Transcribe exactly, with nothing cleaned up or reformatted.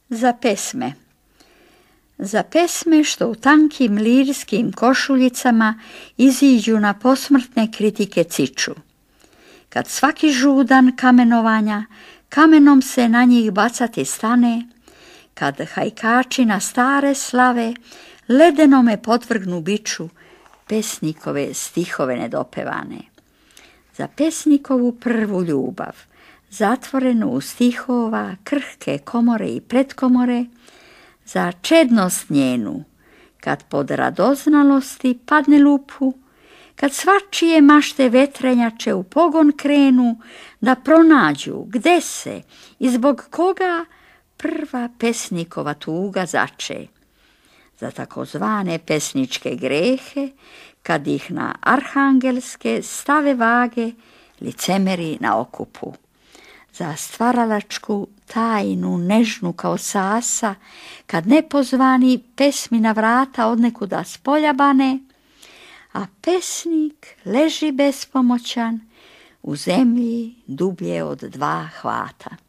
Za pesme. Za pesme što u tankim lirskim košuljicama iziđu na posmrtne kritike ciču. Kad svaki žudan kamenovanja kamenom se na njih bacati stane, kad hajkači na stare slave ledenome potvrgnu biču pesnikove stihove nedopevane. Za pesnikovu prvu ljubav, zatvorenu u stihova krhke komore i pretkomore, za čednost njenu, kad pod radoznalosti padne lupu, kad svačije mašte vetrenjače u pogon krenu, da pronađu gde se i zbog koga prva pesnikova tuga zače. Za takozvane pesničke grehe, kad ih na arhangelske stave vage licemeri na okupu. Za stvaralačku tajnu nežnu kao sasa, kad nepozvani pesmi na vrata odnekuda spolja bane, a pesnik leži bespomoćan u zemlji dublje od dva hvata.